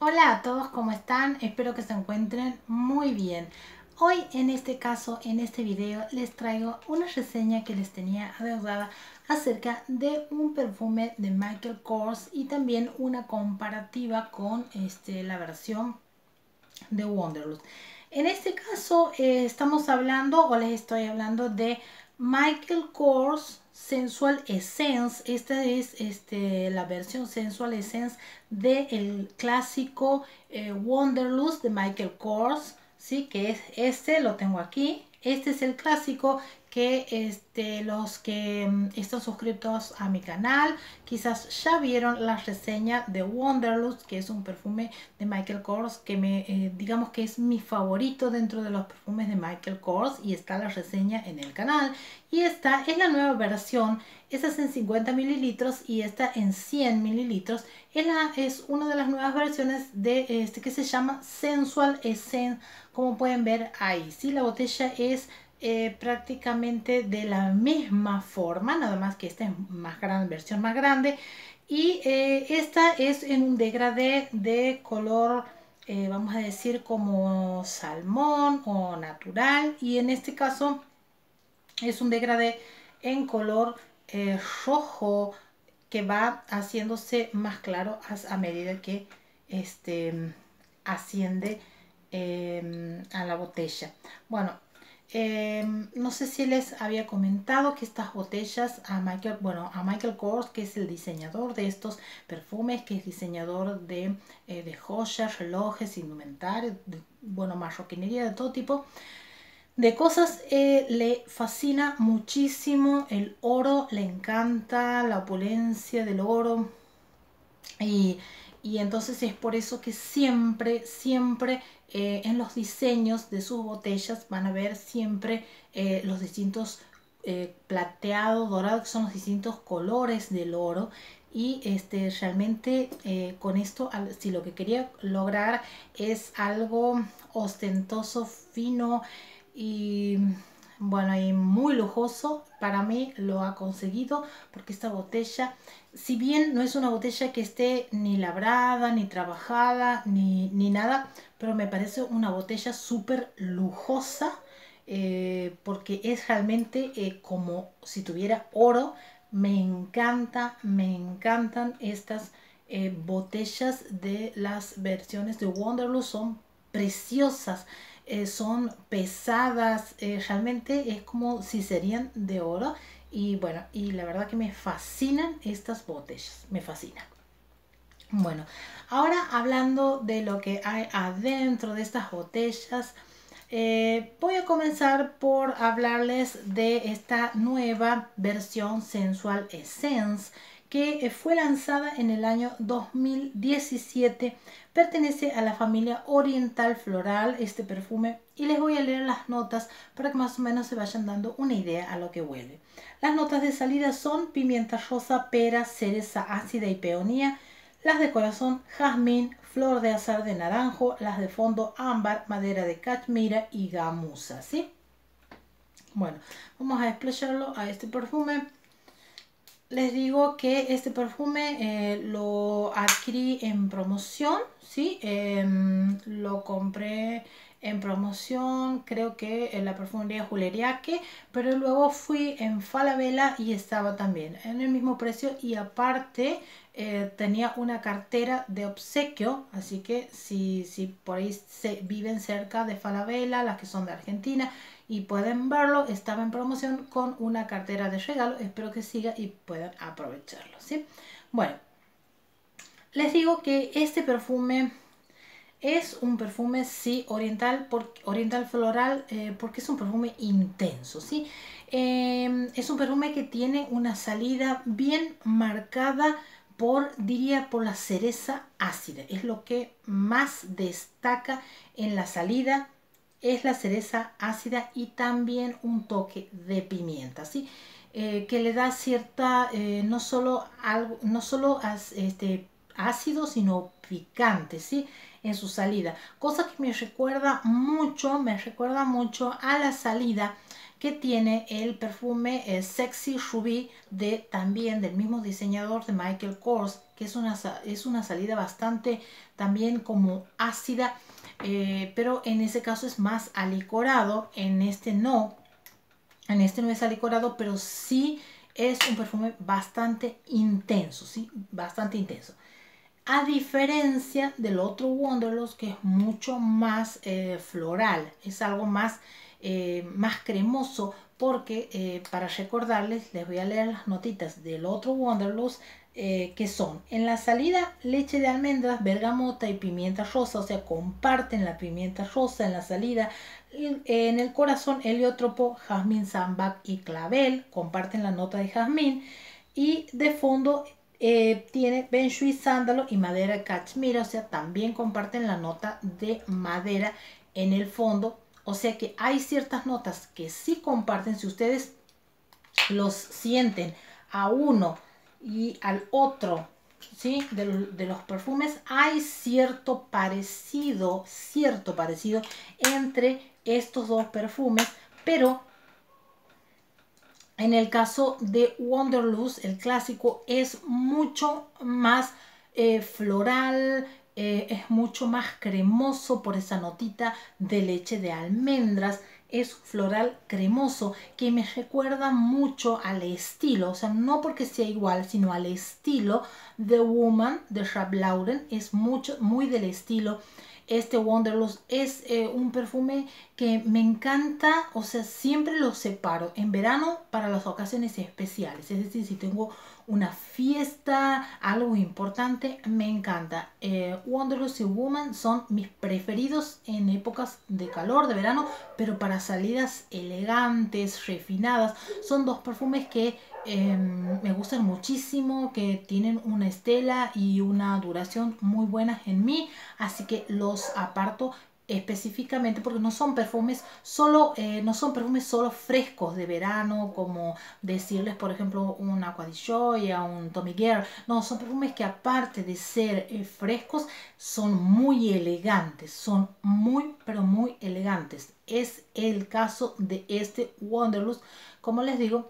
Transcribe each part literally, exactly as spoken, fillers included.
Hola a todos, ¿cómo están? Espero que se encuentren muy bien. Hoy en este caso, en este video, les traigo una reseña que les tenía adeudada acerca de un perfume de Michael Kors y también una comparativa con este, la versión de Wanderlust. En este caso eh, estamos hablando o les estoy hablando de Michael Kors Sensual Essence. Esta es este, la versión Sensual Essence del clásico eh, Wanderlust de Michael Kors, ¿sí? Que es este, lo tengo aquí. Este es el clásico que este, los que um, están suscritos a mi canal quizás ya vieron la reseña de Wanderlust, que es un perfume de Michael Kors que me eh, digamos que es mi favorito dentro de los perfumes de Michael Kors, y está la reseña en el canal. Y esta es la nueva versión, esta es en cincuenta mililitros y esta en cien mililitros. Es, la, es una de las nuevas versiones de este que se llama Sensual Essence, como pueden ver ahí, ¿sí? La botella es Eh, prácticamente de la misma forma, nada más que esta es más grande, versión más grande, y eh, esta es en un degradé de color eh, vamos a decir como salmón o natural, y en este caso es un degradé en color eh, rojo que va haciéndose más claro a, a medida que este asciende eh, a la botella. Bueno, eh, no sé si les había comentado que estas botellas a Michael, bueno, a Michael Kors, que es el diseñador de estos perfumes, que es diseñador de, eh, de joyas, relojes, indumentaria, de, bueno, marroquinería de todo tipo de cosas, eh, le fascina muchísimo el oro, le encanta la opulencia del oro. Y, y entonces es por eso que siempre, siempre eh, en los diseños de sus botellas van a ver siempre eh, los distintos eh, plateado, dorado, que son los distintos colores del oro. Y este, realmente eh, con esto, si lo que quería lograr es algo ostentoso, fino y bueno, y muy lujoso, para mí lo ha conseguido, porque esta botella, si bien no es una botella que esté ni labrada, ni trabajada, ni, ni nada, pero me parece una botella súper lujosa, eh, porque es realmente eh, como si tuviera oro. Me encanta, me encantan estas eh, botellas de las versiones de Wanderlust, son preciosas. Eh, son pesadas, eh, realmente es como si serían de oro. Y bueno, y la verdad que me fascinan estas botellas, me fascinan. Bueno, ahora hablando de lo que hay adentro de estas botellas, eh, voy a comenzar por hablarles de esta nueva versión Sensual Essence, que fue lanzada en el año dos mil diecisiete. Pertenece a la familia Oriental Floral este perfume, y les voy a leer las notas para que más o menos se vayan dando una idea a lo que huele. Las notas de salida son pimienta rosa, pera, cereza ácida y peonía. Las de corazón, jazmín, flor de azar de naranjo. Las de fondo, ámbar, madera de cachemira y gamuza, ¿sí? Bueno, vamos a desplayarlo a este perfume. Les digo que este perfume eh, lo adquirí en promoción, ¿sí? Eh, lo compré en promoción, creo que en la perfumería Juleriaque, pero luego fui en Falabella y estaba también en el mismo precio, y aparte eh, tenía una cartera de obsequio, así que si, si por ahí se viven cerca de Falabella, las que son de Argentina y pueden verlo, estaba en promoción con una cartera de regalo. Espero que siga y puedan aprovecharlo, ¿sí? Bueno, les digo que este perfume es un perfume, sí, oriental, por, oriental floral, eh, porque es un perfume intenso, ¿sí? Eh, es un perfume que tiene una salida bien marcada por, diría, por la cereza ácida. Es lo que más destaca en la salida, es la cereza ácida, y también un toque de pimienta, ¿sí? Eh, que le da cierta, eh, no solo, algo, no solo as, este, ácido, sino picante, ¿sí? En su salida, cosa que me recuerda mucho, me recuerda mucho a la salida que tiene el perfume eh, Sexy Ruby de también del mismo diseñador de Michael Kors, que es una, es una salida bastante también como ácida, eh, pero en ese caso es más alicorado, en este no, en este no es alicorado, pero sí es un perfume bastante intenso, ¿sí? Bastante intenso. A diferencia del otro Wanderlust, que es mucho más eh, floral, es algo más, eh, más cremoso, porque eh, para recordarles, les voy a leer las notitas del otro Wanderlust, eh, que son en la salida leche de almendras, bergamota y pimienta rosa, o sea, comparten la pimienta rosa en la salida. En el corazón, heliotropo, jazmín, sambac y clavel, comparten la nota de jazmín, y de fondo Eh, tiene Ben Shui, sándalo y madera cachemira, o sea, también comparten la nota de madera en el fondo, o sea que hay ciertas notas que sí comparten. Si ustedes los sienten a uno y al otro, ¿sí? de, de los perfumes, hay cierto parecido, cierto parecido entre estos dos perfumes, pero en el caso de Wanderlust, el clásico, es mucho más eh, floral, eh, es mucho más cremoso por esa notita de leche de almendras. Es floral cremoso que me recuerda mucho al estilo, o sea, no porque sea igual, sino al estilo de Woman de Ralph Lauren. Es mucho, muy del estilo. Este Wanderlust es eh, un perfume que me encanta, o sea, siempre lo separo en verano para las ocasiones especiales, es decir, si tengo una fiesta, algo importante, me encanta. eh, Wanderlust y Woman son mis preferidos en épocas de calor, de verano, pero para salidas elegantes, refinadas. Son dos perfumes que eh, me gustan muchísimo, que tienen una estela y una duración muy buenas en mí, así que los aparto específicamente porque no son perfumes solo eh, no son perfumes solo frescos de verano, como decirles por ejemplo un Acqua di Gioia, un Tommy Girl. No, son perfumes que aparte de ser eh, frescos, son muy elegantes, son muy pero muy elegantes. Es el caso de este Wanderlust. Como les digo,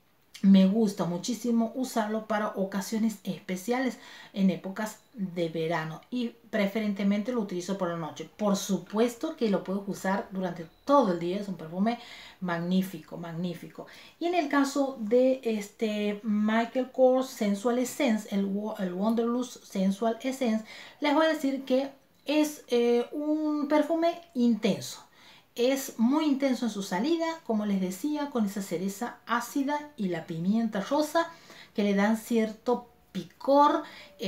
me gusta muchísimo usarlo para ocasiones especiales en épocas de verano, y preferentemente lo utilizo por la noche. Por supuesto que lo puedo usar durante todo el día, es un perfume magnífico, magnífico. Y en el caso de este Michael Kors Sensual Essence, el, el Wanderlust Sensual Essence, les voy a decir que es eh, un perfume intenso. Es muy intenso en su salida, como les decía, con esa cereza ácida y la pimienta rosa que le dan cierto picor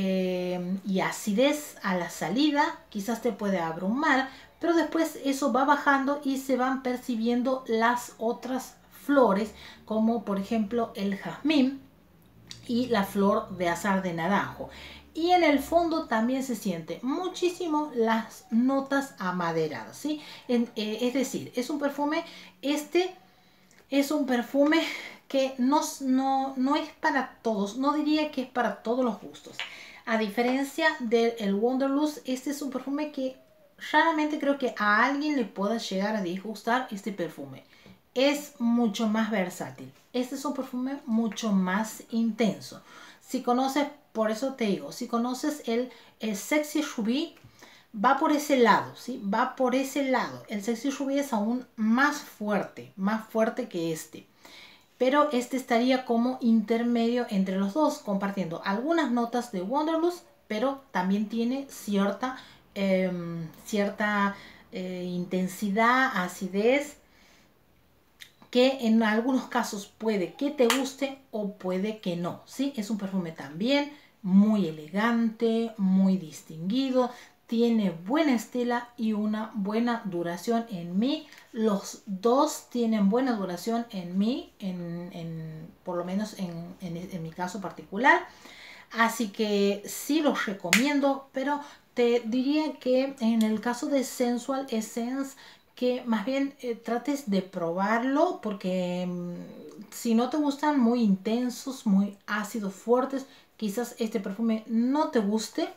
eh, y acidez a la salida. Quizás te puede abrumar, pero después eso va bajando y se van percibiendo las otras flores, como por ejemplo el jazmín y la flor de azahar de naranjo. Y en el fondo también se siente muchísimo las notas amaderadas, ¿sí? En, eh, es decir, es un perfume, este es un perfume que no, no, no es para todos, no diría que es para todos los gustos. A diferencia del Wanderlust, este es un perfume que raramente creo que a alguien le pueda llegar a disgustar este perfume. Es mucho más versátil. Este es un perfume mucho más intenso. Si conoces, por eso te digo, si conoces el, el Sexy Ruby, va por ese lado, ¿sí? Va por ese lado. El Sexy Ruby es aún más fuerte, más fuerte que este. Pero este estaría como intermedio entre los dos, compartiendo algunas notas de Wanderlust, pero también tiene cierta, eh, cierta eh, intensidad, acidez, que en algunos casos puede que te guste o puede que no, ¿sí? Es un perfume también muy elegante, muy distinguido, tiene buena estela y una buena duración en mí. Los dos tienen buena duración en mí, en, en, por lo menos en, en, en mi caso particular. Así que sí los recomiendo, pero te diría que en el caso de Sensual Essence, que más bien eh, trates de probarlo, porque mmm, si no te gustan muy intensos, muy ácidos, fuertes, quizás este perfume no te guste.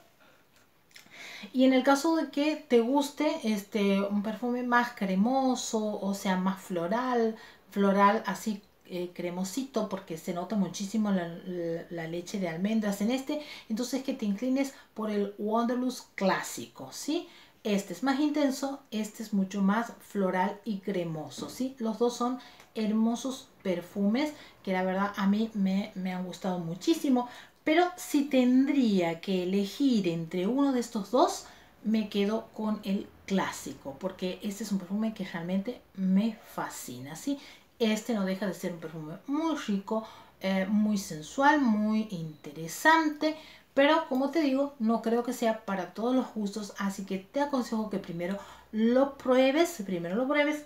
Y en el caso de que te guste este un perfume más cremoso, o sea, más floral, floral así eh, cremosito, porque se nota muchísimo la, la, la leche de almendras en este. Entonces que te inclines por el Wanderlust clásico, ¿sí? Este es más intenso, este es mucho más floral y cremoso, ¿sí? Los dos son hermosos perfumes que la verdad a mí me, me han gustado muchísimo. Pero si tendría que elegir entre uno de estos dos, me quedo con el clásico, porque este es un perfume que realmente me fascina, ¿sí? Este no deja de ser un perfume muy rico, eh, muy sensual, muy interesante, pero como te digo, no creo que sea para todos los gustos, así que te aconsejo que primero lo pruebes, primero lo pruebes.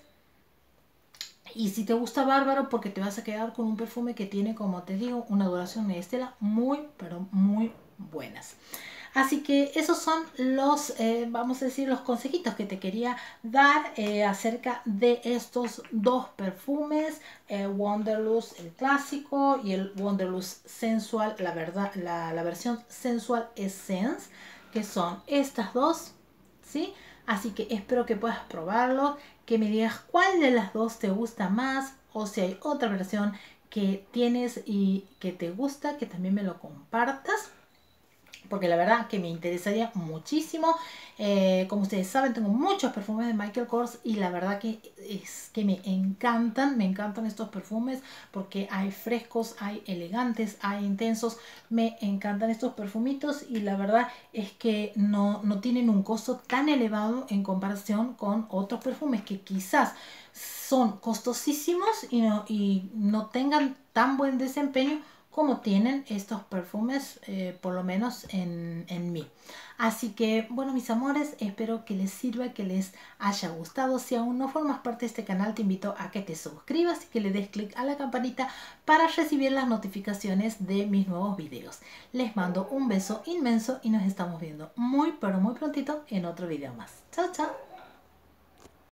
Y si te gusta, bárbaro, porque te vas a quedar con un perfume que tiene, como te digo, una duración de estela muy, pero muy buenas. Así que esos son los, eh, vamos a decir, los consejitos que te quería dar eh, acerca de estos dos perfumes, eh, Wanderlust el clásico y el Wanderlust sensual, la verdad, la, la versión sensual essence, que son estas dos, ¿sí? Así que espero que puedas probarlo, que me digas cuál de las dos te gusta más, o si hay otra versión que tienes y que te gusta, que también me lo compartas, porque la verdad que me interesaría muchísimo. Eh, como ustedes saben, tengo muchos perfumes de Michael Kors y la verdad que es que me encantan, me encantan estos perfumes porque hay frescos, hay elegantes, hay intensos. Me encantan estos perfumitos y la verdad es que no, no tienen un costo tan elevado en comparación con otros perfumes que quizás son costosísimos y no, y no tengan tan buen desempeño como tienen estos perfumes, eh, por lo menos en, en mí. Así que, bueno, mis amores, espero que les sirva, que les haya gustado. Si aún no formas parte de este canal, te invito a que te suscribas y que le des clic a la campanita para recibir las notificaciones de mis nuevos videos. Les mando un beso inmenso y nos estamos viendo muy, pero muy prontito en otro video más. Chao, chao.